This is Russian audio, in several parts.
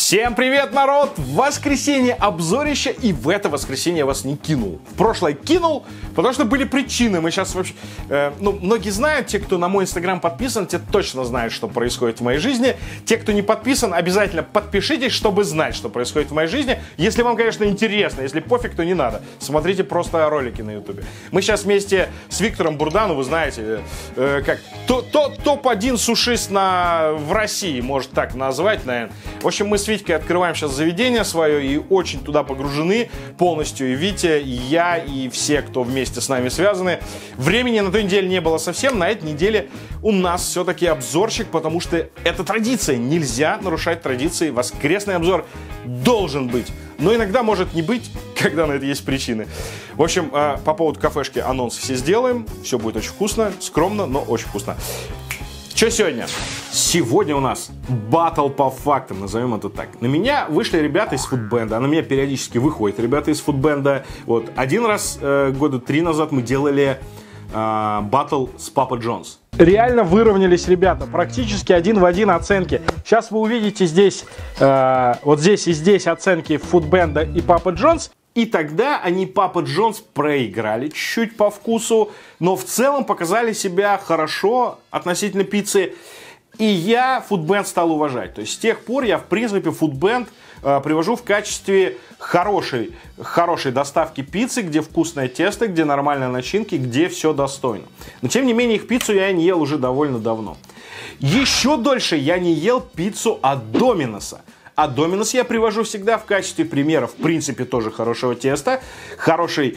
Всем привет, народ! Воскресенье, обзорище, и в это воскресенье я вас не кинул. В прошлое кинул, потому что были причины. Мы сейчас вообще... многие знают, те, кто на мой инстаграм подписан, те точно знают, что происходит в моей жизни. Те, кто не подписан, обязательно подпишитесь, чтобы знать, что происходит в моей жизни. Если вам, конечно, интересно, если пофиг, то не надо. Смотрите просто ролики на ютубе. Мы сейчас вместе с Виктором Бурдану, вы знаете, топ-1 сушист в России, может так назвать, наверное. В общем, мы с Витькой открываем сейчас заведение свое и очень туда погружены полностью. И Витя, и я, и все, кто вместе с нами связаны. Времени на той неделе не было совсем. На этой неделе у нас все-таки обзорчик, потому что это традиция. Нельзя нарушать традиции. Воскресный обзор должен быть. Но иногда может не быть, когда на это есть причины. В общем, по поводу кафешки анонс все сделаем. Все будет очень вкусно, скромно, но очень вкусно. Что сегодня? Сегодня у нас батл по фактам, назовем это так. На меня вышли ребята из фудбенда, а на меня периодически выходят ребята из фудбенда. Вот, один раз, года 3 назад мы делали батл с Папа Джонс. Реально выровнялись ребята, практически один в один оценки. Сейчас вы увидите здесь, вот здесь и здесь оценки фудбенда и Папа Джонс. И тогда они Папа Джонс проиграли чуть-чуть по вкусу, но в целом показали себя хорошо относительно пиццы. И я фудбенд стал уважать. То есть с тех пор я, в принципе, фудбенд привожу в качестве хорошей доставки пиццы, где вкусное тесто, где нормальные начинки, где все достойно. Но тем не менее их пиццу я не ел уже довольно давно. Еще дольше я не ел пиццу от Доминоса. А Доминос я привожу всегда в качестве примера, в принципе, тоже хорошего теста, хорошего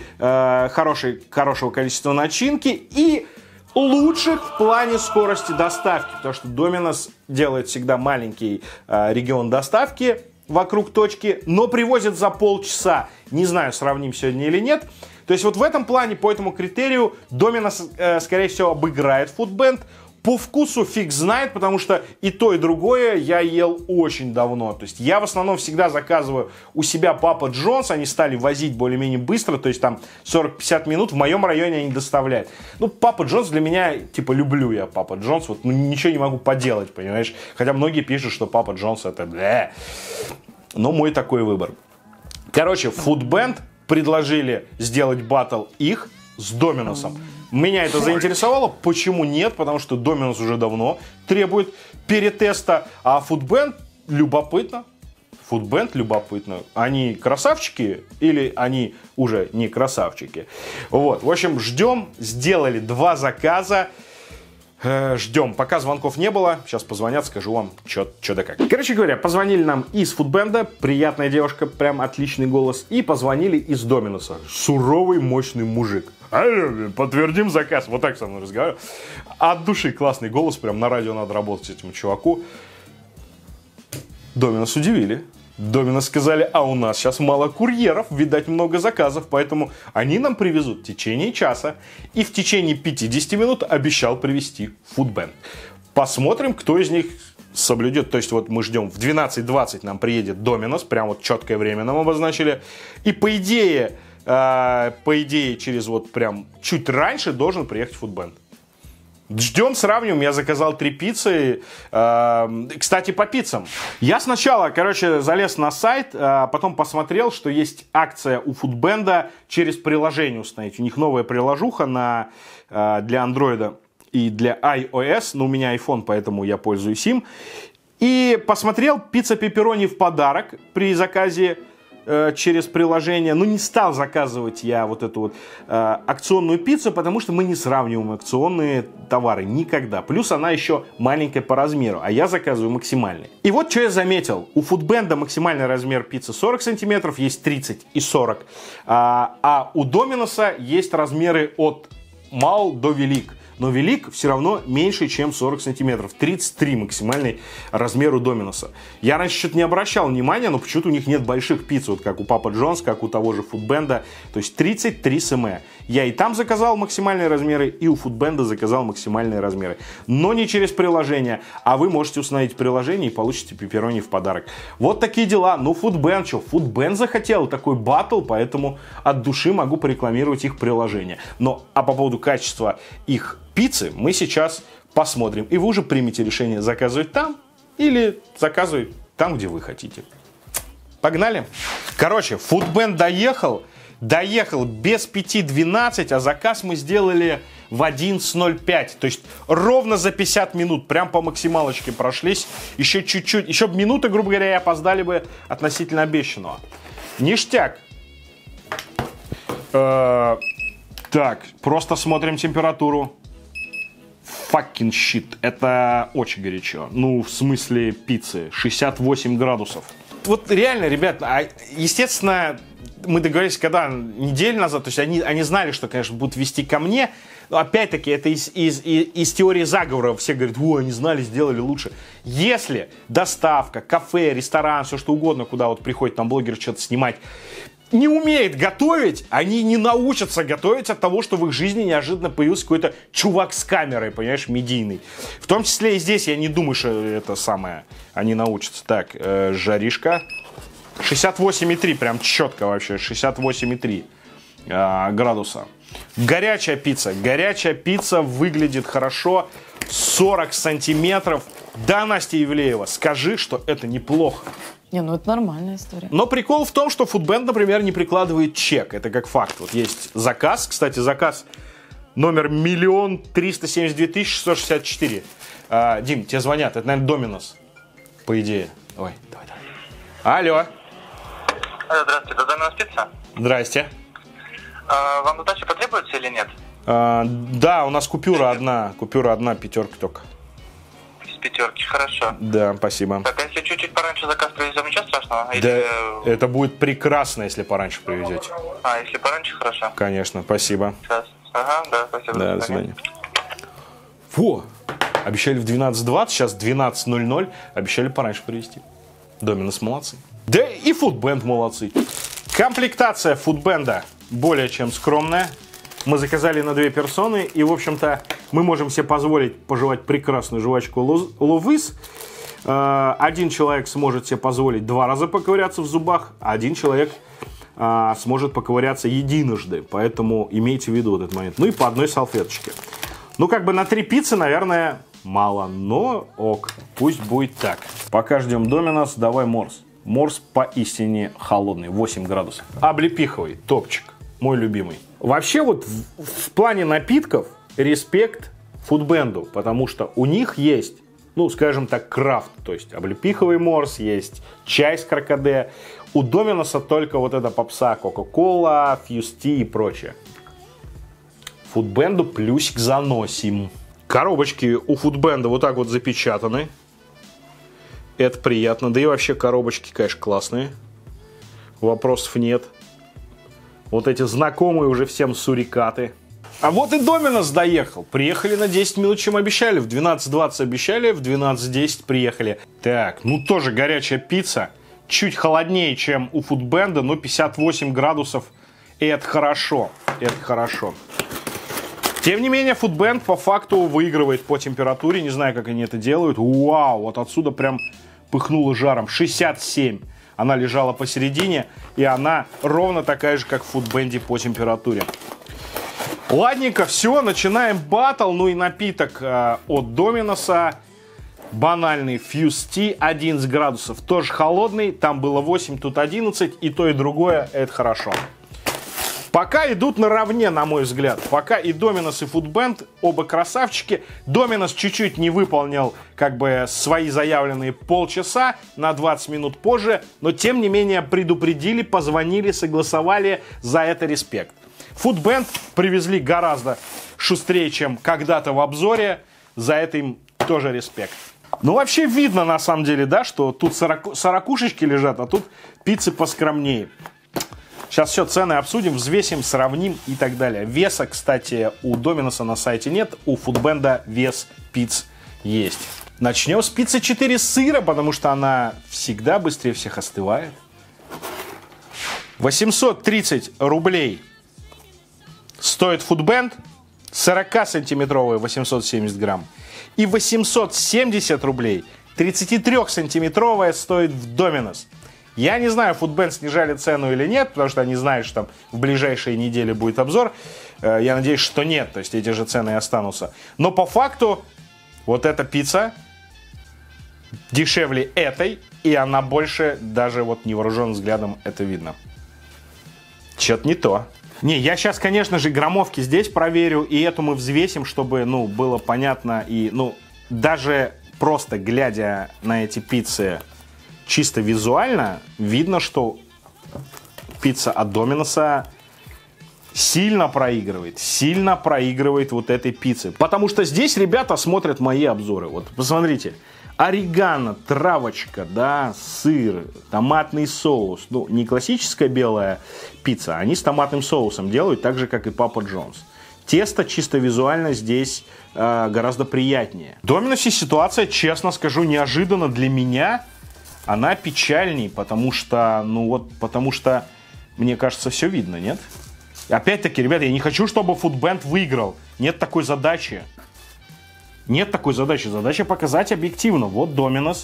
количества начинки и лучших в плане скорости доставки. Потому что Доминос делает всегда маленький регион доставки вокруг точки, но привозит за полчаса. Не знаю, сравним сегодня или нет. То есть вот в этом плане, по этому критерию, Доминос, скорее всего, обыграет фудбенд. По вкусу фиг знает, потому что и то, и другое я ел очень давно. То есть я в основном всегда заказываю у себя Папа Джонс. Они стали возить более-менее быстро, то есть там 40-50 минут в моем районе они доставляют. Ну, Папа Джонс для меня, типа, люблю я Папа Джонс. Вот, ну, ничего не могу поделать, понимаешь? Хотя многие пишут, что Папа Джонс это бля. Но мой такой выбор. Короче, фудбенд предложили сделать баттл их с Доминосом. Меня это заинтересовало. Почему нет? Потому что Доминос уже давно требует перетеста. А фудбенд любопытно. Фудбенд любопытно. Они красавчики или они уже не красавчики? Вот. В общем, ждем. Сделали 2 заказа. Ждем. Пока звонков не было. Сейчас позвонят, скажу вам, что да как. Короче говоря, позвонили нам из фудбенда. Приятная девушка, прям отличный голос. И позвонили из Доминоса. Суровый, мощный мужик. Подтвердим заказ. Вот так со мной разговаривал. От души классный голос. Прям на радио надо работать этому чуваку. Доминос удивили. Доминос сказали, а у нас сейчас мало курьеров, видать много заказов, поэтому они нам привезут в течение часа. И в течение 50 минут обещал привезти фудбенд. Посмотрим, кто из них соблюдет. То есть вот мы ждем, в 12:20 нам приедет Доминос, прям вот четкое время нам обозначили. И по идее, через вот прям чуть раньше должен приехать фудбенд. Ждем, сравним. Я заказал 3 пиццы. Кстати, по пиццам. Я сначала, залез на сайт, потом посмотрел, что есть акция у фудбенда через приложение установить. У них новая приложуха для андроида и для iOS. Но у меня iPhone, поэтому я пользуюсь им. И посмотрел пицца пепперони в подарок при заказе через приложение. Но не стал заказывать я вот эту вот акционную пиццу, потому что мы не сравниваем акционные товары никогда. Плюс она еще маленькая по размеру, а я заказываю максимальный. И вот что я заметил. У фудбенда максимальный размер пиццы 40 сантиметров, есть 30 и 40. А у Доминоса есть размеры от мал до велик. Но велик все равно меньше, чем 40 сантиметров. 33 максимальный размер у Доминоса. Я раньше что-то не обращал внимания, но почему-то у них нет больших пицц, вот как у Папа Джонс, как у того же фудбенда. То есть 33 см. Я и там заказал максимальные размеры, и у фудбенда заказал максимальные размеры. Но не через приложение. А вы можете установить приложение и получите пепперони в подарок. Вот такие дела. Ну, фудбенд, что? Фудбенд захотел такой баттл, поэтому от души могу порекламировать их приложение. А по поводу качества их пиццы мы сейчас посмотрим. И вы уже примете решение, заказывать там или заказывать там, где вы хотите. Погнали. Короче, Foodband доехал без 5:12, а заказ мы сделали в 11:05. То есть ровно за 50 минут, прям по максималочке прошлись. Еще чуть-чуть, еще минуты, грубо говоря, и опоздали бы относительно обещанного. Ништяк. Так, просто смотрим температуру. Fucking shit. Это очень горячо. Ну, в смысле пиццы. 68 градусов. Вот реально, ребят, естественно, мы договорились, когда неделю назад, то есть они знали, что, конечно, будут вести ко мне. Но опять-таки, это из теории заговора. Все говорят, они знали, сделали лучше. Если доставка, кафе, ресторан, все что угодно, куда вот приходит там блогер что-то снимать, не умеет готовить, они не научатся готовить от того, что в их жизни неожиданно появился какой-то чувак с камерой, понимаешь, медийный. В том числе и здесь, я не думаю, что это самое, они научатся. Так, жаришка. 68,3, прям четко вообще, 68,3 градуса. Горячая пицца выглядит хорошо, 40 сантиметров. Да, Настя Ивлеева, скажи, что это неплохо. Не, ну это нормальная история. Но прикол в том, что Foodband, например, не прикладывает чек. Это как факт. Вот есть заказ, кстати, заказ номер 1 372 664. Дим, тебе звонят, это, наверное, Доминос, по идее. Ой, давай. Алло. Здравствуйте, это Доминос Пицца? Здрасте. Вам удача потребуется или нет? Да, у нас купюра одна, пятерка только. Из пятерки, хорошо. Да, спасибо. Так, а если чуть-чуть пораньше заказ привезем, ничего страшного? Да, или... это будет прекрасно, если пораньше привезете. Если пораньше, хорошо. Конечно, спасибо. Сейчас. Ага, да, спасибо. Да, до свидания. Фу, обещали в 12:20, сейчас 12:00, обещали пораньше привезти. Доминос молодцы. Да и Foodband молодцы. Комплектация Foodband'а более чем скромная. Мы заказали на 2 персоны, и, в общем-то, мы можем себе позволить пожевать прекрасную жвачку Ловис. Один человек сможет себе позволить 2 раза поковыряться в зубах, а один человек сможет поковыряться единожды. Поэтому имейте в виду этот момент. Ну и по одной салфеточке. Ну, как бы на 3 пиццы, наверное, мало, но ок, пусть будет так. Пока ждем Доминос, давай Морс. Морс поистине холодный, 8 градусов. Облепиховый, топчик, мой любимый. Вообще вот в плане напитков респект Foodband'у, потому что у них есть, ну, скажем так, крафт. То есть облепиховый Морс, есть чай с каркаде. У Доминоса только вот эта попса Кока-Кола, Фьюсти и прочее. Foodband'у плюсик заносим. Коробочки у Foodband'а вот так вот запечатаны. Это приятно. Да и вообще коробочки, конечно, классные. Вопросов нет. Вот эти знакомые уже всем сурикаты. А вот и Доминос доехал. Приехали на 10 минут, чем обещали. В 12:20 обещали, в 12:10 приехали. Так, ну тоже горячая пицца. Чуть холоднее, чем у Foodband'а, но 58 градусов. И это хорошо. Это хорошо. Тем не менее, Foodband по факту выигрывает по температуре. Не знаю, как они это делают. Вау, вот отсюда прям пыхнуло жаром. 67. Она лежала посередине, и она ровно такая же, как в Foodband'е по температуре. Ладненько, все, начинаем баттл. Ну и напиток от Доминоса. Банальный Фьюсти, 11 градусов. Тоже холодный, там было 8, тут 11. И то, и другое, это хорошо. Пока идут наравне, на мой взгляд. Пока и Доминос, и Foodband, оба красавчики. Доминос чуть-чуть не выполнил как бы свои заявленные полчаса, на 20 минут позже. Но тем не менее предупредили, позвонили, согласовали. За это респект. Foodband привезли гораздо шустрее, чем когда-то в обзоре. За это им тоже респект. Ну вообще видно на самом деле, да, что тут сорокушечки лежат, а тут пиццы поскромнее. Сейчас все, цены обсудим, взвесим, сравним и так далее. Веса, кстати, у Доминоса на сайте нет, у Foodband'а вес пиц есть. Начнем с пиццы 4 сыра, потому что она всегда быстрее всех остывает. 830 рублей стоит Foodband, 40-сантиметровая 870 грамм. И 870 рублей 33-сантиметровая стоит в Доминос. Я не знаю, Foodband снижали цену или нет, потому что они знают, что там в ближайшие недели будет обзор. Я надеюсь, что нет, то есть эти же цены и останутся. Но по факту вот эта пицца дешевле этой, и она больше, даже вот невооруженным взглядом это видно. Что-то не то. Не, я сейчас, конечно же, граммовки здесь проверю, и эту мы взвесим, чтобы, ну, было понятно, и, ну, даже просто глядя на эти пиццы чисто визуально, видно, что пицца от Доминоса сильно проигрывает вот этой пицце. Потому что здесь ребята смотрят мои обзоры. Вот, посмотрите. Орегано, травочка, да, сыр, томатный соус. Ну, не классическая белая пицца, они с томатным соусом делают, так же, как и Папа Джонс. Тесто чисто визуально здесь гораздо приятнее. В Доминосе ситуация, честно скажу, неожиданно для меня, она печальней, потому что, ну вот, потому что, мне кажется, все видно, нет? Опять-таки, ребята, я не хочу, чтобы Foodband выиграл. Нет такой задачи. Нет такой задачи. Задача показать объективно. Вот Доминос.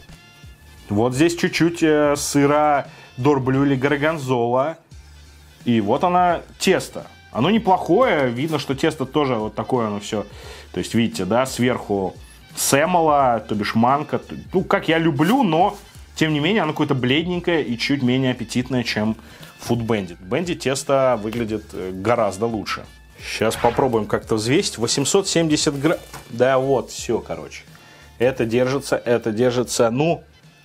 Вот здесь чуть-чуть сыра Дорблю или Горгонзола. И вот она, тесто. Оно неплохое. Видно, что тесто тоже вот такое оно все. То есть, видите, да, сверху семола, то бишь манка. Ну, как я люблю, но, тем не менее, оно какое-то бледненькое и чуть менее аппетитное, чем в Foodband. В Foodband тесто выглядит гораздо лучше. Сейчас попробуем как-то взвесить. 870 грамм. Да вот, все, короче. Это держится, ну,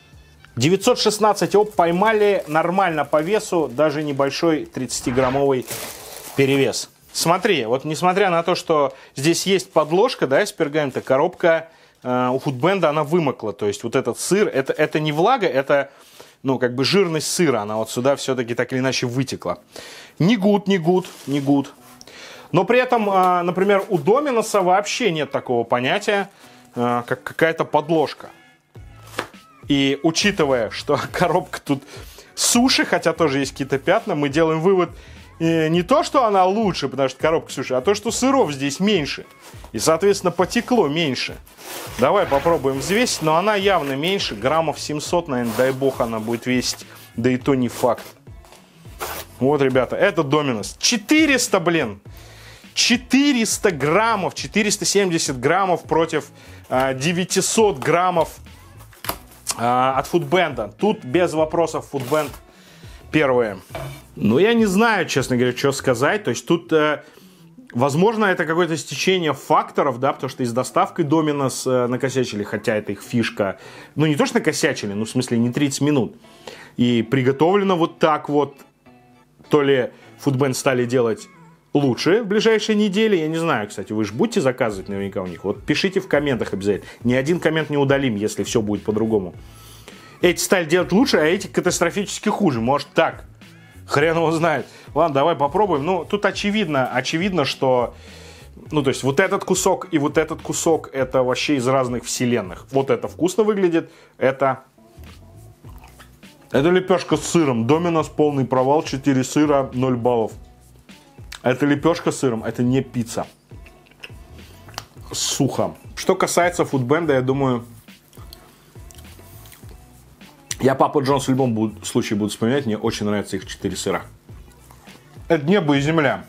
916. Оп, поймали нормально по весу. Даже небольшой 30-граммовый перевес. Смотри, вот несмотря на то, что здесь есть подложка, да, из пергамента, коробка у Foodband, она вымокла. То есть вот этот сыр, это не влага, это, ну, как бы жирность сыра. Она вот сюда все-таки так или иначе вытекла. Не гуд. Но при этом, например, у Доминоса вообще нет такого понятия, как какая-то подложка. И учитывая, что коробка тут суши, хотя тоже есть какие-то пятна, мы делаем вывод не то, что она лучше, потому что коробка суши, а то, что сыров здесь меньше. И, соответственно, потекло меньше. Давай попробуем взвесить, но она явно меньше, граммов 700, наверное, дай бог она будет весить, да и то не факт. Вот, ребята, это Доминос. 400, блин! 400 граммов, 470 граммов против 900 граммов от Foodband. Тут без вопросов Foodband первые. Ну, я не знаю, честно говоря, что сказать. То есть тут, возможно, это какое-то стечение факторов, да, потому что и с доставкой Domino's накосячили, хотя это их фишка. Ну, не то, что накосячили, ну, в смысле, не 30 минут. И приготовлено вот так вот. То ли Foodband стали делать лучше в ближайшие недели. Я не знаю, кстати, вы же будете заказывать наверняка у них. Вот пишите в комментах обязательно. Ни один коммент не удалим, если все будет по-другому. Эти стали делать лучше, а эти катастрофически хуже. Может так. Хрен его знает. Ладно, давай попробуем. Ну, тут очевидно, что... Ну, то есть, вот этот кусок и вот этот кусок, это вообще из разных вселенных. Вот это вкусно выглядит, это лепешка с сыром. Доминос полный провал, 4 сыра, 0 баллов. Это лепешка с сыром, это не пицца. Сухо. Что касается Foodband, я думаю, я Папа Джонс в любом случае буду вспоминать. Мне очень нравятся их 4 сыра. Это небо и земля.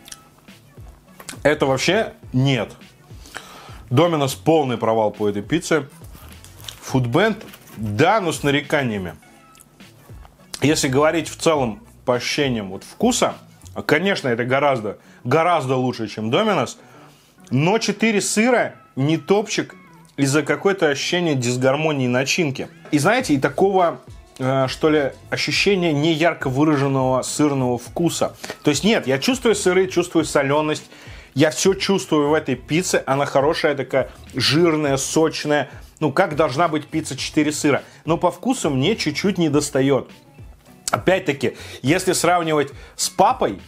Это вообще нет. Доминос полный провал по этой пицце. Foodband, да, но с нареканиями. Если говорить в целом по ощущениям вот вкуса, конечно, это гораздо лучше, чем Доминос. Но 4 сыра не топчик из-за какое-то ощущения дисгармонии начинки. И знаете, и такого, что ли, ощущения не ярко выраженного сырного вкуса. То есть нет, я чувствую сыры, чувствую соленость. Я все чувствую в этой пицце. Она хорошая, такая жирная, сочная. Ну, как должна быть пицца 4 сыра. Но по вкусу мне чуть-чуть не достает. Опять-таки, если сравнивать с папой,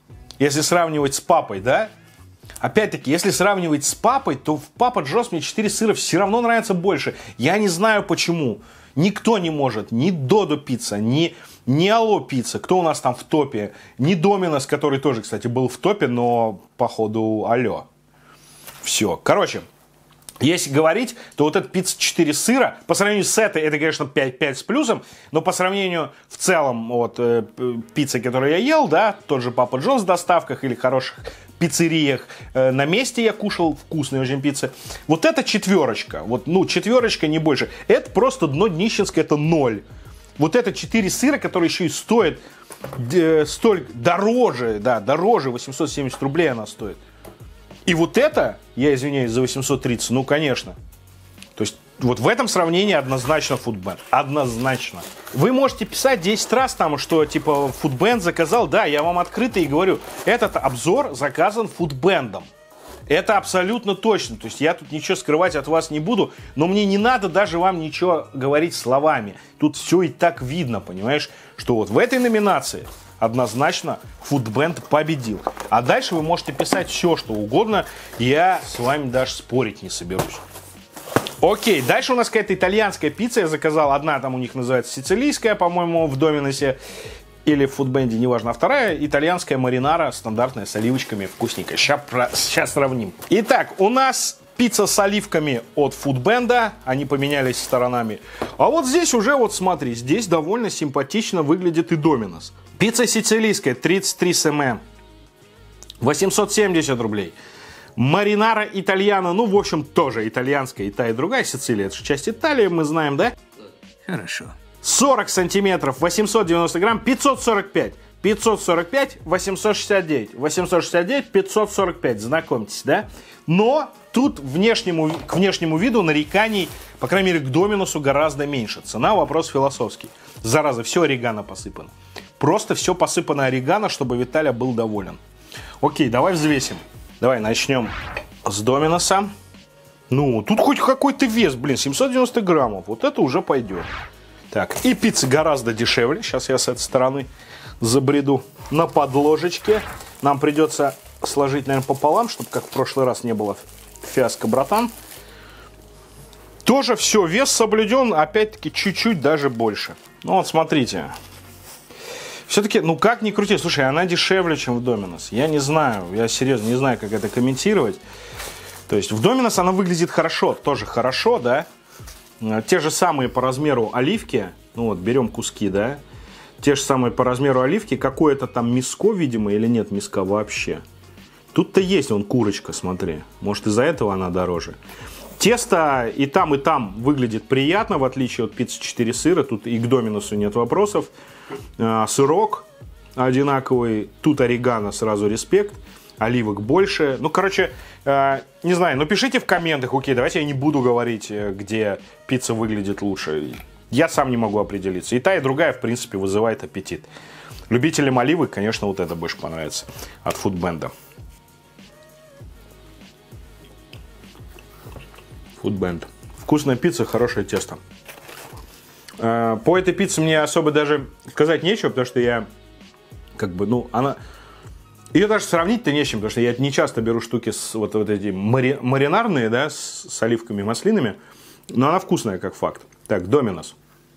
да, опять-таки, если сравнивать с папой, то в Папа Джонс мне 4 сыра все равно нравится больше. Я не знаю почему. Никто не может, ни Додо пицца, ни Алло пицца, кто у нас там в топе, ни Доминос, который тоже, кстати, был в топе, но походу Алло. Все, короче. Если говорить, то вот эта пицца 4 сыра, по сравнению с этой, это, конечно, 5 с плюсом, но по сравнению в целом вот пиццы, которые я ел, да, тот же Папа Джонс в доставках или хороших пиццериях. На месте я кушал вкусные очень пиццы. Вот это 4. Вот, ну, 4, не больше. Это просто дно днищенское, это 0. Вот это 4 сыра, которые еще и стоят столь дороже, да, дороже 870 рублей она стоит. И вот это, я извиняюсь, за 830, ну, конечно. То есть, вот в этом сравнении однозначно Foodband. Однозначно. Вы можете писать 10 раз там, что, типа, Foodband заказал. Да, я вам открыто и говорю, этот обзор заказан Foodband'ом. Это абсолютно точно. То есть, я тут ничего скрывать от вас не буду, но мне не надо даже вам ничего говорить словами. Тут все и так видно, понимаешь, что вот в этой номинации однозначно Foodband победил. А дальше вы можете писать все, что угодно. Я с вами даже спорить не соберусь. Окей, дальше у нас какая-то итальянская пицца. Я заказал. Одна там у них называется сицилийская, по-моему, в Доминосе. Или в Foodband, неважно. А вторая итальянская маринара, стандартная, с оливочками, вкусненькая. Сейчас сравним. Итак, у нас пицца с оливками от Foodband. Они поменялись сторонами. А вот здесь уже, вот смотри, здесь довольно симпатично выглядит и Доминос. Пицца сицилийская, 33 см. 870 рублей. Маринара итальяна, ну, в общем, тоже итальянская, и та, и другая. Сицилия, это же часть Италии, мы знаем, да? Хорошо. 40 сантиметров, 890 грамм, 545. 545, 869. 869, 545, знакомьтесь, да? Но тут к внешнему виду нареканий, по крайней мере, к Доминосу гораздо меньше. Цена — вопрос философский. Зараза, все орегано посыпано. Просто все посыпано орегано, чтобы Виталя был доволен. Окей, давай взвесим. Давай начнем с Доминоса. Ну, тут хоть какой-то вес, блин, 790 граммов. Вот это уже пойдет. Так, и пицца гораздо дешевле. Сейчас я с этой стороны забреду на подложечке. Нам придется сложить, наверное, пополам, чтобы как в прошлый раз не было фиаско, братан. Тоже все, вес соблюден, опять-таки чуть-чуть даже больше. Ну вот, смотрите. Все-таки, ну как ни крути, слушай, она дешевле, чем в Доминос. Я не знаю, я серьезно не знаю, как это комментировать. То есть в Доминос она выглядит хорошо, тоже хорошо, да. Те же самые по размеру оливки, ну вот берем куски, да. Те же самые по размеру оливки, какое-то там миско, видимо, или нет миска вообще. Тут-то есть, вон курочка, смотри. Может, из-за этого она дороже. Тесто и там выглядит приятно, в отличие от пиццы 4 сыра. Тут и к Доминосу нет вопросов. Сырок одинаковый. Тут орегано, сразу респект. Оливок больше. Ну, короче, не знаю, но пишите в комментах. Окей, давайте я не буду говорить, где пицца выглядит лучше. Я сам не могу определиться. И та, и другая, в принципе, вызывает аппетит. Любителям оливок, конечно, вот это больше понравится от Foodband. Foodband. Вкусная пицца, хорошее тесто. По этой пицце мне особо даже сказать нечего, потому что я, как бы, ну, она... Ее даже сравнить-то не с чем, потому что я не часто беру штуки с вот эти маринарные, да, с оливками и маслинами, но она вкусная, как факт. Так, Доминос.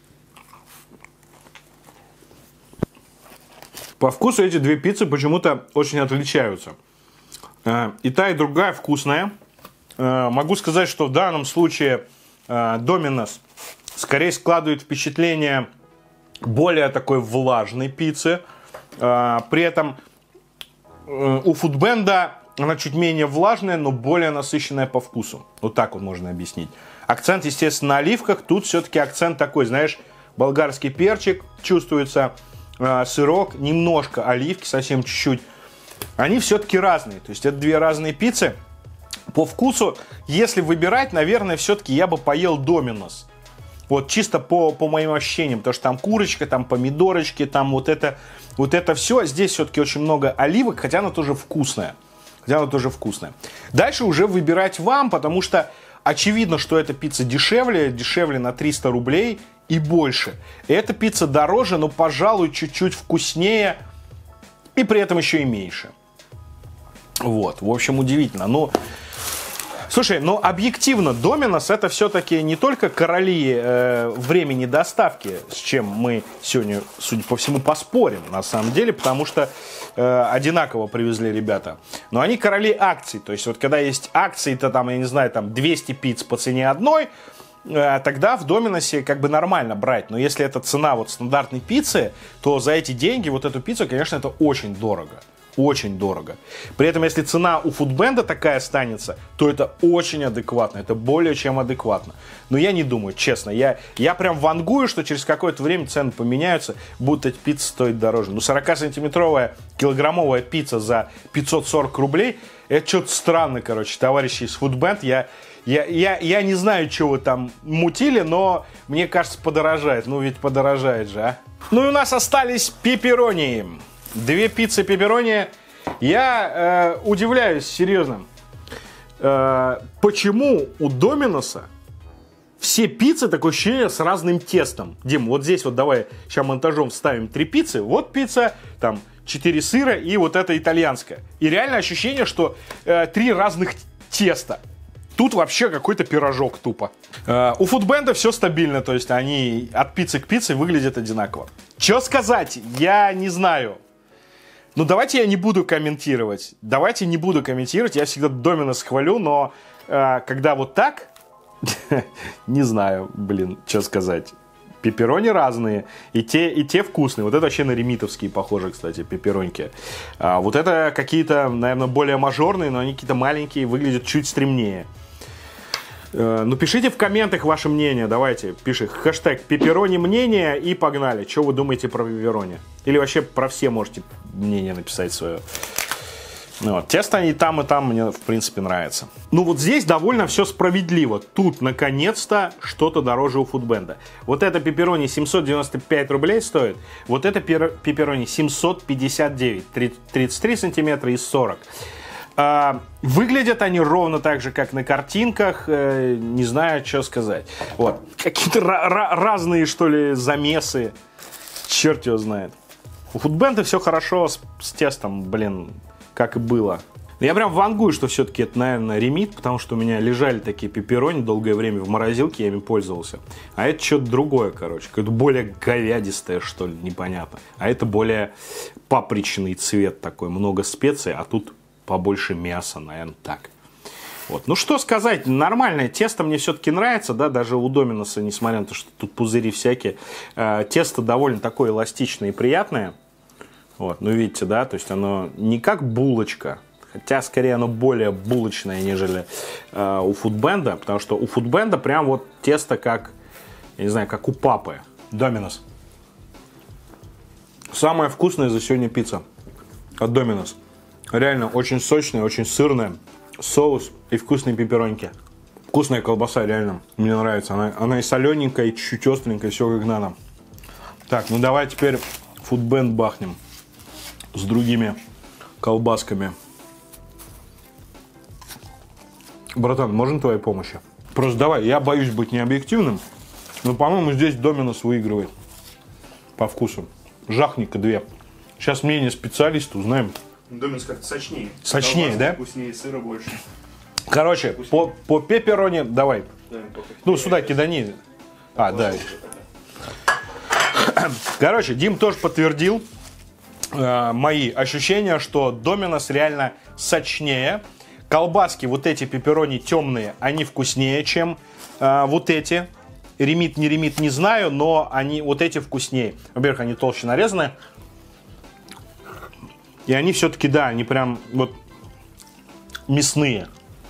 По вкусу эти две пиццы почему-то очень отличаются. И та, и другая вкусная. Могу сказать, что в данном случае Доминос скорее складывает впечатление более такой влажной пиццы. При этом у Foodband она чуть менее влажная, но более насыщенная по вкусу. Вот так вот можно объяснить. Акцент, естественно, на оливках. Тут все-таки акцент такой, знаешь, болгарский перчик чувствуется, сырок, немножко оливки, совсем чуть-чуть. Они все-таки разные. То есть это две разные пиццы. По вкусу, если выбирать, наверное, все-таки я бы поел Доминос. Вот чисто по моим ощущениям. Потому что там курочка, там помидорочки, там вот это все. Здесь все-таки очень много оливок, хотя она тоже вкусная. Дальше уже выбирать вам, потому что очевидно, что эта пицца дешевле на 300 рублей и больше. И эта пицца дороже, но, пожалуй, чуть-чуть вкуснее и при этом еще и меньше. Вот, в общем, удивительно. Ну, слушай, ну объективно, Доминос это все-таки не только короли времени доставки, с чем мы сегодня, судя по всему, поспорим, на самом деле, потому что одинаково привезли ребята. Но они короли акций, то есть вот когда есть акции, то там, я не знаю, там 200 пиц по цене одной, тогда в Доминосе как бы нормально брать. Но если это цена вот стандартной пиццы, то за эти деньги вот эту пиццу, конечно, это очень дорого. Очень дорого. При этом, если цена у фудбенда такая останется, то это очень адекватно. Это более чем адекватно. Но я не думаю, честно. Я прям вангую, что через какое-то время цены поменяются. Будет эта пицца стоить дороже. Ну, 40-сантиметровая килограммовая пицца за 540 рублей. Это что-то странно, короче, товарищи из фудбенд. Я не знаю, что вы там мутили, но мне кажется, подорожает. Ну, ведь подорожает же, а? Ну, и у нас остались пепперони. 2 пиццы пепперони. Я удивляюсь, серьезно. Почему у Доминоса все пиццы, такое ощущение, с разным тестом? Дим, вот здесь вот давай сейчас монтажом вставим 3 пиццы. Вот пицца, там 4 сыра и вот эта итальянская. И реально ощущение, что 3 разных теста. Тут вообще какой-то пирожок тупо. У фудбенда все стабильно, то есть они от пиццы к пицце выглядят одинаково. Что сказать? Я не знаю. Ну, давайте я не буду комментировать. Я всегда Доминос хвалю, но когда вот так, не знаю, что сказать. Пепперони разные, и те вкусные. Вот это вообще на ремитовские похожи, кстати, пеппероньки. Вот это какие-то, наверное, более мажорные, но они какие-то маленькие, выглядят чуть стремнее. Ну, пишите в комментах ваше мнение, давайте, пишите хэштег пепперони мнение и погнали. Что вы думаете про пепперони? Или вообще про все можете мнение написать свое. Ну, вот. Тесто и там мне, в принципе, нравится. Ну, вот здесь довольно все справедливо. Тут, наконец-то, что-то дороже у фудбенда. Вот это пепперони 795 рублей стоит. Вот это пепперони 759. 33 сантиметра и 40. Выглядят они ровно так же, как на картинках. Не знаю, что сказать. Вот. Какие-то разные, что ли, замесы. Черт его знает. У фудбенда все хорошо с тестом, блин, как и было. Я прям вангую, что все-таки это, наверное, ремит, потому что у меня лежали такие пепперони долгое время в морозилке, я ими пользовался. А это что-то другое, короче. Какое-то более говядистое, что ли, непонятно. А это более папричный цвет такой, много специй, а тут побольше мяса, наверное, так. Вот. Ну, что сказать, нормальное тесто мне все-таки нравится, да, даже у Доминоса, несмотря на то, что тут пузыри всякие, тесто довольно такое эластичное и приятное. Вот, ну, видите, да, то есть оно не как булочка, хотя, скорее, оно более булочное, нежели у фудбенда, потому что у фудбенда прям вот тесто как, я не знаю, как у папы. Доминос. Самая вкусная за сегодня пицца от Доминос. Реально очень сочная, очень сырная. Соус и вкусные пеппероньки. Вкусная колбаса, реально. Мне нравится. Она и солененькая, и чуть-чуть остренькая, все как надо. Так, ну давай теперь фудбенд бахнем. С другими колбасками. Братан, можно твоей помощи? Просто давай, я боюсь быть необъективным, но, по-моему, здесь Доминос выигрывает по вкусу. Жахни-ка 2. Сейчас мнение специалиста узнаем. Доминос как-то сочнее. Сочнее, колбаска да? Вкуснее, сыра больше. Короче, по пепперони давай. Да, Ну, сюда кидани. Да. Короче, Дим тоже подтвердил мои ощущения, что Доминос реально сочнее. Колбаски, вот эти пепперони темные, они вкуснее, чем вот эти. Ремит, не знаю, но они вот эти вкуснее. Во-первых, они толще нарезаны. И они все-таки, да, они прям вот мясные.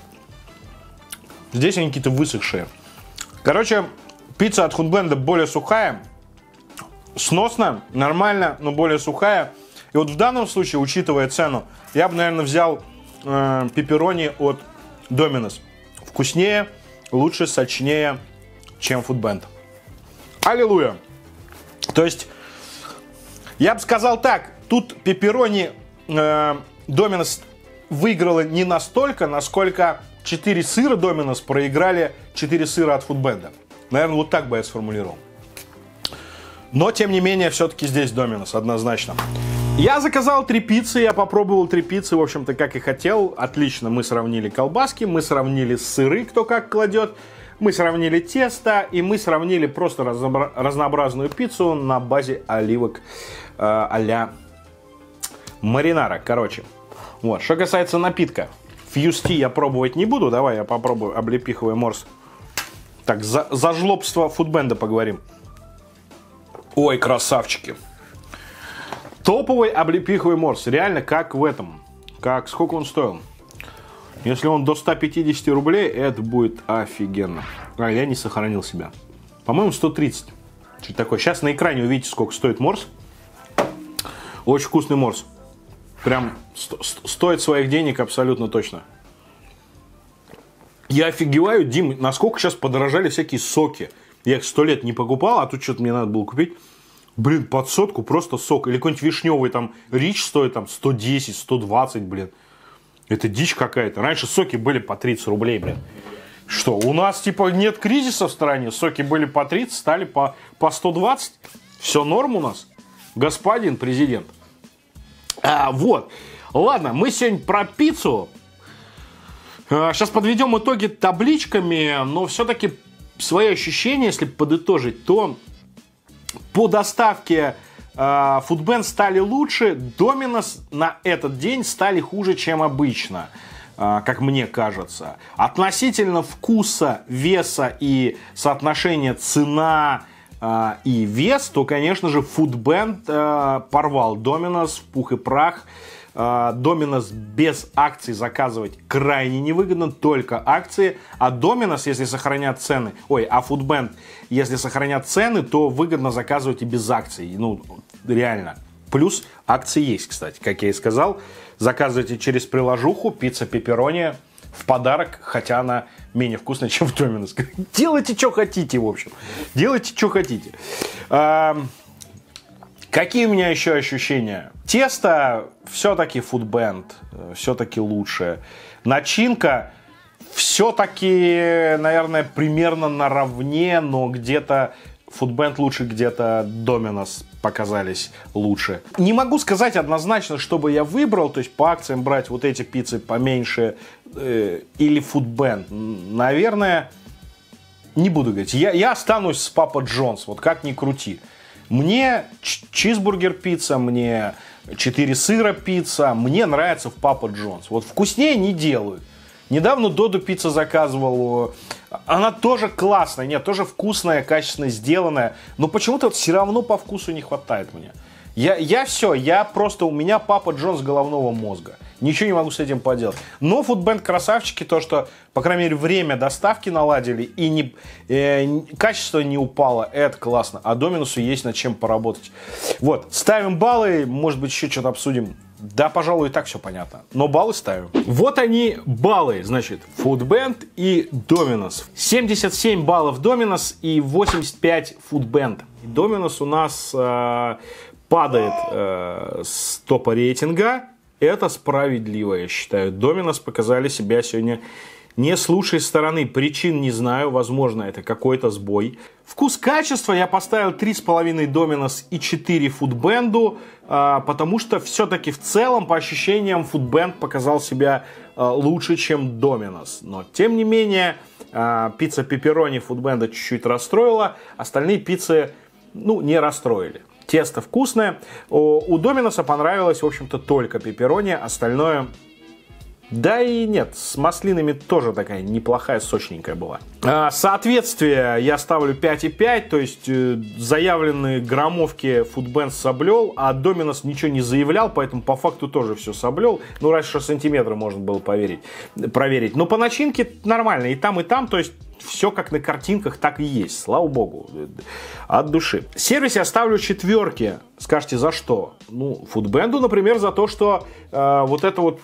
Здесь они какие-то высохшие. Короче, пицца от фудбенда более сухая. Сносно, нормально, но более сухая. И вот в данном случае, учитывая цену, я бы, наверное, взял пепперони от Доминос. Вкуснее, лучше, сочнее, чем фудбенд. Аллилуйя! То есть, я бы сказал так, тут пепперони Доминос выиграла не настолько, насколько 4 сыра Доминос проиграли 4 сыра от фудбенда. Наверное, вот так бы я сформулировал. Но, тем не менее, все-таки здесь Доминос, однозначно. Я заказал 3 пиццы, я попробовал 3 пиццы, в общем-то, как и хотел. Отлично, мы сравнили колбаски, мы сравнили сыры, кто как кладет. Мы сравнили тесто, и мы сравнили просто разнообразную пиццу на базе оливок а-ля маринара. Короче, вот. Что касается напитка. Фьюсти я пробовать не буду. Давай я попробую облепиховый морс. Так, за жлобство фудбенда поговорим. Ой, красавчики. Топовый облепиховый морс. Реально, как в этом. Сколько он стоил? Если он до 150 рублей, это будет офигенно. А, я не сохранил себя. По-моему, 130. Что-то такое. Сейчас на экране увидите, сколько стоит морс. Очень вкусный морс. Прям стоит своих денег абсолютно точно. Я офигеваю, Дим, насколько сейчас подорожали всякие соки. Я их 100 лет не покупал, а тут что-то мне надо было купить. Блин, под сотку просто сок. Или какой-нибудь вишневый там рич стоит там 110, 120, блин. Это дичь какая-то. Раньше соки были по 30 рублей, блин. Что, у нас типа нет кризиса в стране? Соки были по 30, стали по 120. Все норм у нас, господин президент. Вот. Ладно, мы сегодня про пиццу. Сейчас подведем итоги табличками, но все-таки свои ощущения, если подытожить, то по доставке Foodband стали лучше, Domino's на этот день стали хуже, чем обычно, как мне кажется. Относительно вкуса, веса и соотношения цена и вес, то, конечно же, Foodband порвал Domino's в пух и прах. Domino's без акций заказывать крайне невыгодно, только акции. А Domino's, если сохранят цены, а Foodband, если сохранят цены, то выгодно заказывать и без акций. Ну, реально. Плюс акции есть, кстати, как я и сказал. Заказывайте через приложуху, пицца пепперони в подарок, хотя она менее вкусная, чем в Domino's. Делайте, что хотите, в общем. Делайте, что хотите. Какие у меня еще ощущения? Тесто все-таки Foodband, все-таки лучше. Начинка все-таки, наверное, примерно наравне, но где-то Foodband лучше, где-то Domino's показались лучше. Не могу сказать однозначно, чтобы я выбрал, то есть по акциям брать вот эти пиццы поменьше или Foodband. Наверное, не буду говорить. Я останусь с Папа Джонс, вот как ни крути. Мне чизбургер пицца, мне 4 сыра пицца, мне нравится в Папа Джонс. Вот вкуснее не делают. Недавно Додо пицца заказывал, она тоже классная, нет, тоже вкусная, качественно сделанная, но почему-то все равно по вкусу не хватает мне. У меня Папа Джонс головного мозга. Ничего не могу с этим поделать. Но Foodband красавчики, то, что, по крайней мере, время доставки наладили и качество не упало, это классно. А Domino's есть над чем поработать. Вот, ставим баллы, может быть, еще что-то обсудим. Да, пожалуй, и так все понятно. Но баллы ставим. Вот они, баллы, значит, Foodband и Domino's. 77 баллов Domino's и 85 Foodband. Domino's у нас падает с топа рейтинга. Это справедливо, я считаю. Domino's показали себя сегодня не с лучшей стороны. Причин не знаю, возможно, это какой-то сбой. Вкус-качество я поставил 3,5 Domino's и 4 Foodband, потому что все-таки в целом, по ощущениям, Foodband показал себя лучше, чем Domino's. Но, тем не менее, пицца пепперони Foodband чуть-чуть расстроила, остальные пиццы, не расстроили. Тесто вкусное. У Domino's понравилось, в общем-то, только пепперони. Остальное... Да и нет, с маслинами тоже такая неплохая, сочненькая была. Соответствие я ставлю 5,5, то есть заявленные граммовки Foodband соблел, а Domino's ничего не заявлял, поэтому по факту тоже все соблел. Разве что сантиметры можно было проверить. Но по начинке нормально, и там, то есть все как на картинках, так и есть, слава богу, от души. Сервис я ставлю 4. Скажете, за что? Foodband'у, например, за то, что вот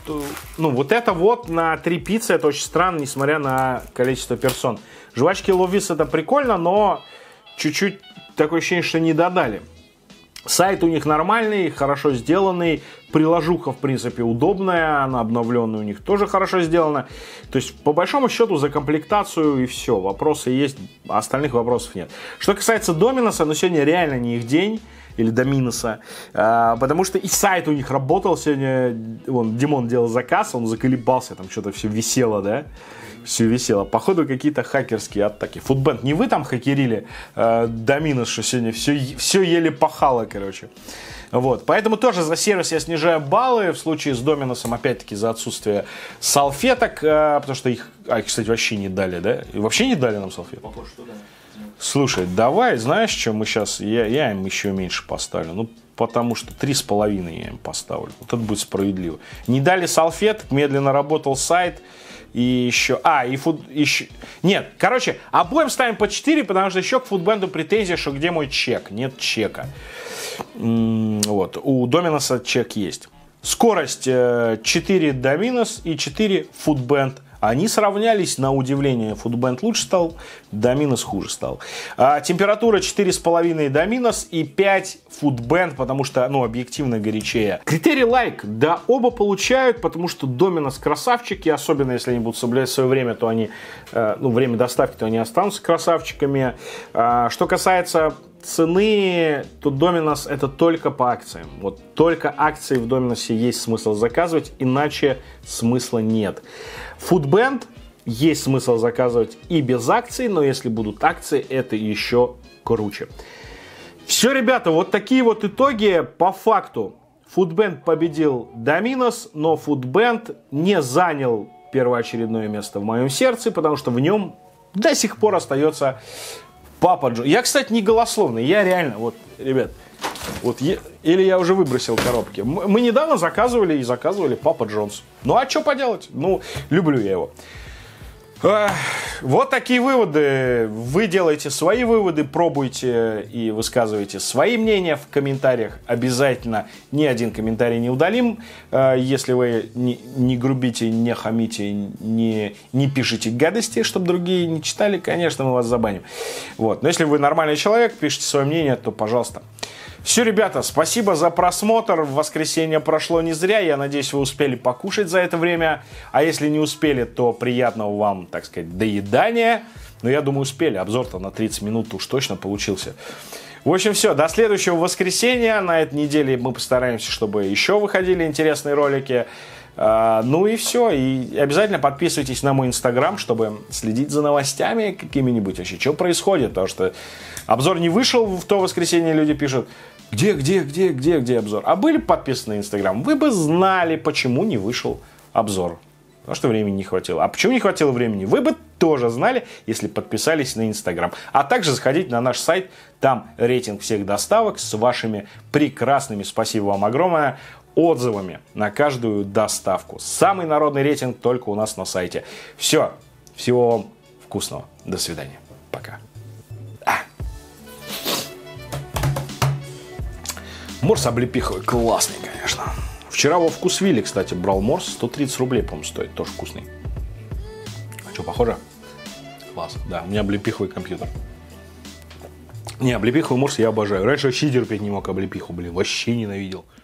это на 3 пиццы, это очень странно, несмотря на количество персон. Жвачки Ловис это прикольно, но чуть-чуть такое ощущение, что не додали. Сайт у них нормальный, хорошо сделанный, приложуха, в принципе, удобная, она обновленная у них тоже хорошо сделана. То есть, по большому счету, за комплектацию и все, вопросы есть, а остальных вопросов нет. Что касается Domino's, сегодня реально не их день, или Доминоса, потому что и сайт у них работал сегодня, Димон делал заказ, он заколебался, там что-то все висело, да? Все висело. Походу, какие-то хакерские атаки. Foodband, не вы там хакерили Доминос, что сегодня все еле пахало, короче. Вот. Поэтому тоже за сервис я снижаю баллы. В случае с Доминосом, опять-таки, за отсутствие салфеток, потому что их, кстати, вообще не дали, да? И вообще не дали нам салфеток? Похоже, что да. Слушай, давай, знаешь, что мы сейчас... Я им еще меньше поставлю. Ну, потому что 3,5 я им поставлю. Вот это будет справедливо. Не дали салфеток, медленно работал сайт. И еще... еще... Нет, короче, обоим ставим по 4, потому что еще к Футбенду претензия, что где мой чек? Нет чека. Вот. У Доминоса чек есть. Скорость 4 Доминос и 4 Футбенд. Они сравнялись, на удивление. Футбенд лучше стал, Доминос хуже стал. Температура 4,5 Доминос и 5 Футбенд, потому что, ну, объективно горячее. Критерий лайк, да, оба получают, потому что Доминос красавчики, особенно если они будут соблюдать свое время, то они, время доставки, то они останутся красавчиками. Что касается цены, то Доминос это только по акциям. Вот только акции в Доминосе есть смысл заказывать, иначе смысла нет. Футбенд есть смысл заказывать и без акций, но если будут акции, это еще круче. Все, ребята, вот такие вот итоги. По факту Футбенд победил Доминос, но Футбенд не занял первоочередное место в моем сердце, потому что в нем до сих пор остается Папа Джонс. Я, кстати, не голословный, я реально, вот, ребят, или я уже выбросил коробки. Мы недавно заказывали Папа Джонс. Ну, а что поделать? Ну, люблю я его. Вот такие выводы. Вы делаете свои выводы, пробуйте и высказывайте свои мнения в комментариях. Обязательно ни один комментарий не удалим. Если вы не грубите, не хамите, не пишите гадости, чтобы другие не читали, конечно, мы вас забаним. Вот. Но если вы нормальный человек, пишите свое мнение, то пожалуйста. Все, ребята, спасибо за просмотр. Воскресенье прошло не зря. Я надеюсь, вы успели покушать за это время. А если не успели, то приятного вам, так сказать, доедания. Но я думаю, успели. Обзор-то на 30 минут уж точно получился. В общем, все. До следующего воскресенья. На этой неделе мы постараемся, чтобы еще выходили интересные ролики. Ну и все. И обязательно подписывайтесь на мой инстаграм, чтобы следить за новостями какими-нибудь. Вообще, что происходит? Потому что обзор не вышел в то воскресенье, люди пишут: где обзор? А были подписаны на инстаграм, вы бы знали, почему не вышел обзор. Потому что времени не хватило. А почему не хватило времени? Вы бы тоже знали, если подписались на инстаграм. А также заходите на наш сайт. Там рейтинг всех доставок с вашими прекрасными, спасибо вам огромное, отзывами на каждую доставку. Самый народный рейтинг только у нас на сайте. Все. Всего вам вкусного. До свидания. Пока. Морс облепиховый классный, конечно. Вчера во Вкусвилле, кстати, брал морс. 130 рублей, по-моему, стоит. Тоже вкусный. А что, похоже? Класс. Да, у меня облепиховый компьютер. Не, облепиховый морс я обожаю. Раньше вообще терпеть не мог облепиху, вообще ненавидел.